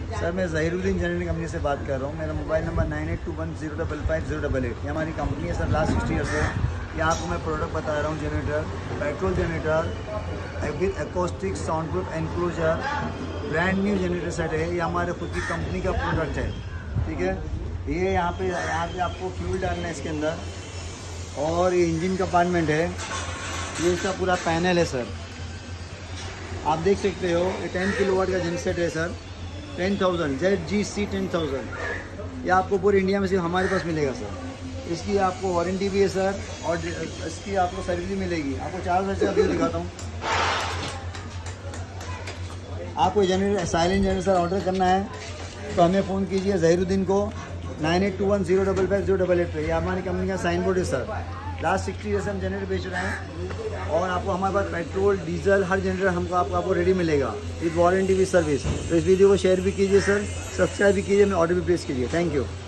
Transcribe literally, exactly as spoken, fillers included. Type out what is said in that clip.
Sir मैं Zahiruddin generating company से बात कर रहा हूँ। मेरा mobile number nine eight two one zero double five zero double eight. ये हमारी कंपनी है सर, लास्ट सिक्स ईयर से। यहाँ आपको मैं प्रोडक्ट बता रहा हूँ। Generator, petrol generator with acoustic sound proof enclosure, brand new generator set है। ये हमारे खुद की कंपनी का प्रोडक्ट है, ठीक है। ये यहाँ पे यहाँ पे आपको फ्यूल डालना है इसके अंदर, और ये इंजन कंपार्टमेंट है। ये इसका पूरा पैनल है सर, आप देख सकते हो। ये टेन किलोवाट का जनसेट है sir, ten thousand Z G C ten thousand. ये आपको पूरे इंडिया में सिर्फ हमारे पास मिलेगा सर। इसकी आपको वारंटी भी है सर, और इसकी आपको सर्विस भी मिलेगी। आपको चार हज़ार से अभी दिखाता हूँ। आपको generator silent generator sir order करना है तो हमें फ़ोन कीजिए ज़हीरुद्दीन को nine eight two one zero double five zero double eight पे। ये हमारी कंपनी का साइन बोर्ड है सर। लास्ट सिक्सटी ईयर से हम जनरेटर बेच रहे हैं, और आपको हमारे पास पेट्रोल डीजल हर जनरेटर हमको आपको आपको रेडी मिलेगा विद वारंटी विद सर्विस। तो इस वीडियो को शेयर भी कीजिए सर, सब्सक्राइब भी कीजिए, मैं ऑर्डर भी प्लेस कीजिए। Thank you.